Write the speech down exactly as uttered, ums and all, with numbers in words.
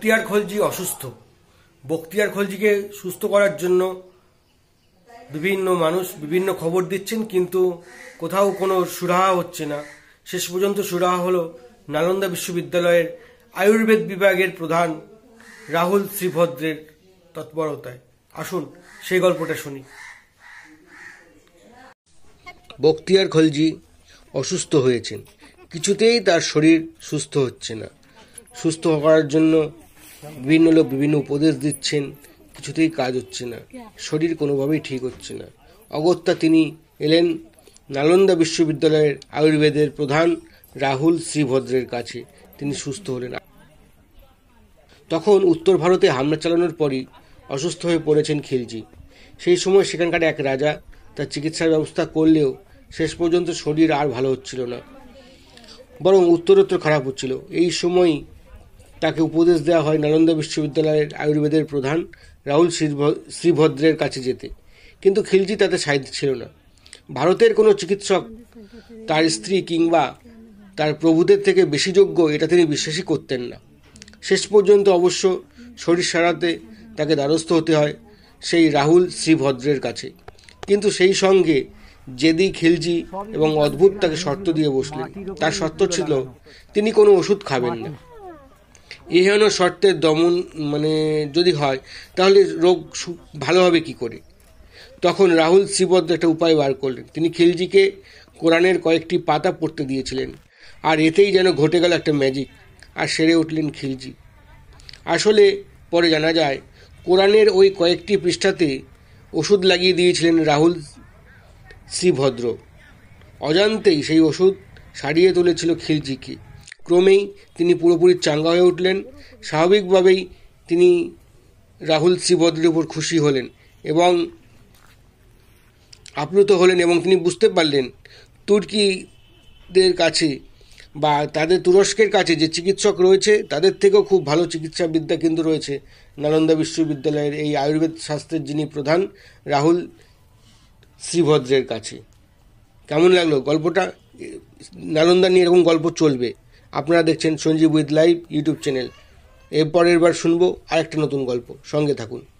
বখতিয়ার খলজি অসুস্থ। বখতিয়ার খলজিকে সুস্থ করার জন্য বিভিন্ন মানুষ বিভিন্ন খবর দিচ্ছেন, কিন্তু কোথাও কোনো সুরাহা হচ্ছে না। শেষ পর্যন্ত সুরাহা হলো নালন্দা বিশ্ববিদ্যালয়ের আয়ুর্বেদ বিভাগের প্রধান রাহুল শ্রীভদ্রের তৎপরতায়। আসুন সেই গল্পটা শুনি। বখতিয়ার খলজি অসুস্থ হয়েছেন, কিছুতেই তার শরীর সুস্থ হচ্ছে না। সুস্থ করার জন্য বিভিন্ন লোক বিভিন্ন উপদেশ দিচ্ছেন, কিছুতেই কাজ হচ্ছে না, শরীর কোনোভাবেই ঠিক হচ্ছে না। অগত্যা তিনি এলেন নালন্দা বিশ্ববিদ্যালয়ের আয়ুর্বেদের প্রধান রাহুল শ্রীভদ্রের কাছে। তিনি সুস্থ হলেন। তখন উত্তর ভারতে হামলা চালানোর পরই অসুস্থ হয়ে পড়েছেন খিলজি। সেই সময় সেখানকার এক রাজা তার চিকিৎসার ব্যবস্থা করলেও শেষ পর্যন্ত শরীর আর ভালো হচ্ছিল না, বরং উত্তরোত্তর খারাপ হচ্ছিল। এই সময় তাকে উপদেশ দেওয়া হয় নালন্দা বিশ্ববিদ্যালয়ের আয়ুর্বেদের প্রধান রাহুল শ্রীভদ্রের কাছে যেতে, কিন্তু খিলজি তাতে সায় ছিল না। ভারতের কোনো চিকিৎসক তার স্ত্রী কিংবা তার প্রভুদের থেকে বেশি যোগ্য এটা তিনি বিশ্বাসই করতেন না। শেষ পর্যন্ত অবশ্য শরীর সারাতে তাকে দ্বারস্থ হতে হয় সেই রাহুল শ্রীভদ্রের কাছে। কিন্তু সেই সঙ্গে জেদি খিলজি এবং অদ্ভুত তাকে শর্ত দিয়ে বসলেন। তার শর্ত ছিল তিনি কোনো ওষুধ খাবেন না। এহেন শর্তের দমন মানে যদি হয় তাহলে রোগ ভালো হবে কি করে? তখন রাহুল শ্রীভদ্র একটা উপায় বার করলেন। তিনি খিলজিকে কোরআনের কয়েকটি পাতা পড়তে দিয়েছিলেন, আর এতেই যেন ঘটে গেল একটা ম্যাজিক, আর সেরে উঠলেন খিলজি। আসলে পরে জানা যায় কোরআনের ওই কয়েকটি পৃষ্ঠাতে ওষুধ লাগিয়ে দিয়েছিলেন রাহুল শ্রীভদ্র। অজান্তেই সেই ওষুধ সারিয়ে তুলেছিল খিলজিকে। ক্রমেই তিনি পুরোপুরি চাঙ্গা হয়ে উঠলেন। স্বাভাবিকভাবেই তিনি রাহুল শ্রীভদ্রের উপর খুশি হলেন এবং আপ্লুত হলেন, এবং তিনি বুঝতে পারলেন তুর্কিদের কাছে বা তাদের তুরস্কের কাছে যে চিকিৎসক রয়েছে তাদের থেকেও খুব ভালো চিকিৎসা বিদ্যা কিন্তু রয়েছে নালন্দা বিশ্ববিদ্যালয়ের এই আয়ুর্বেদ শাস্ত্রের যিনি প্রধান রাহুল শ্রীভদ্রের কাছে। কেমন লাগলো গল্পটা? নালন্দা নিয়ে এরকম গল্প চলবে। আপনারা দেখছেন Sanjeev with live YouTube channel. এর পরের বার শুনবো আরেকটা নতুন গল্প। সঙ্গে থাকুন।